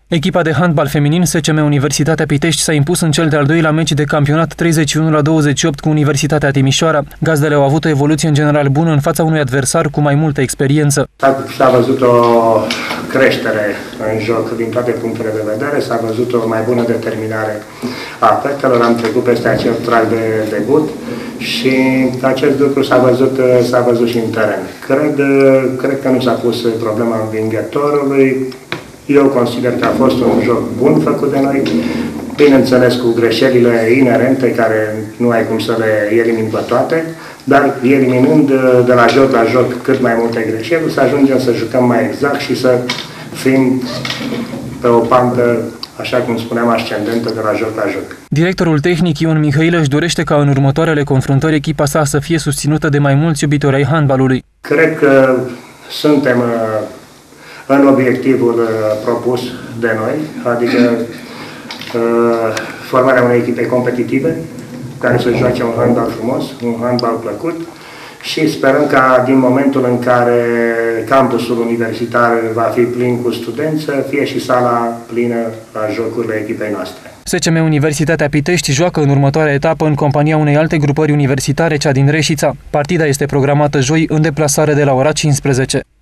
Echipa de handbal feminin SCM Universitatea Pitești s-a impus în cel de-al doilea meci de campionat 31-28 cu Universitatea Timișoara. Gazdele au avut o evoluție în general bună în fața unui adversar cu mai multă experiență. S-a văzut o creștere în joc din toate punctele de vedere, s-a văzut o mai bună determinare a fetelor, am trecut peste acel trag de debut și acest lucru s-a văzut și în teren. Cred că nu s-a pus problema învingătorului. Eu consider că a fost un joc bun făcut de noi, bineînțeles cu greșelile inerente, care nu ai cum să le elimini pe toate, dar eliminând de la joc cât mai multe greșeli, să ajungem să jucăm mai exact și să fim pe o pantă, așa cum spuneam, ascendentă de la joc la joc. Directorul tehnic Ion Mihailă își dorește ca în următoarele confruntări echipa sa să fie susținută de mai mulți iubitori ai handbalului. Cred că suntem în obiectivul propus de noi, adică formarea unei echipe competitive, care să joace un handbal frumos, un handbal plăcut și sperăm ca din momentul în care campusul universitar va fi plin cu studenți, să fie și sala plină la jocurile echipei noastre. SCM Universitatea Pitești joacă în următoarea etapă în compania unei alte grupări universitare, cea din Reșița. Partida este programată joi în deplasare de la ora 15.